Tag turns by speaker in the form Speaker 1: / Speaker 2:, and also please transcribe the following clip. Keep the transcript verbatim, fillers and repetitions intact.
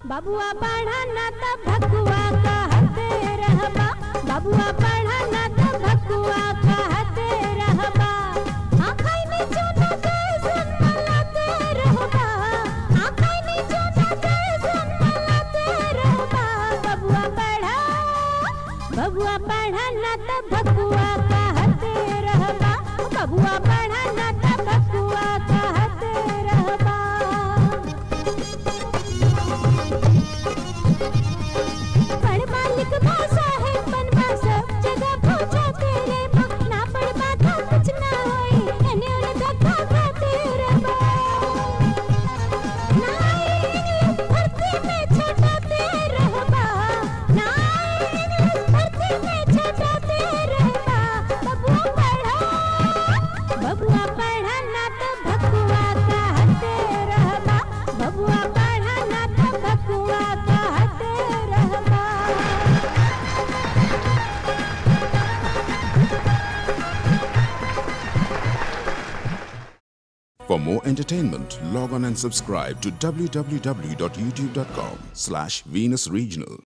Speaker 1: बबुआ पढ़ा ना त भकुआ कहते रहबा, बबुआ पढ़ा ना त भकुआ कहते रहबा। आँखाई में चोटा कैसन मलाते रहबा, आँखाई में चोटा कैसन मलाते रहबा। बबुआ पढ़ा, बबुआ पढ़ा ना त भकुआ कहते रहबा, बबुआ पढ़ा ना त भकुआ कहते रहबा। पढ़ मालिक भाषा है बनवा सब जगह पहुंचा तेरे बा, ना पढ़ बाधा कुछ ना होई एने ओने धक्का खाते रहबा। ना इंग्लिश भर्ती में छटाते रहबा, ना इंग्लिश भर्ती में छटाते रहबा। बबुआ पढ़ा, बबुआ पढ़ा ना त भकुआ कहते रहबा, बबुआ पढ़ा ना त भकुआ कहते रहबा।
Speaker 2: For more entertainment, log on and subscribe to w w w dot youtube dot com slash Venus Regional.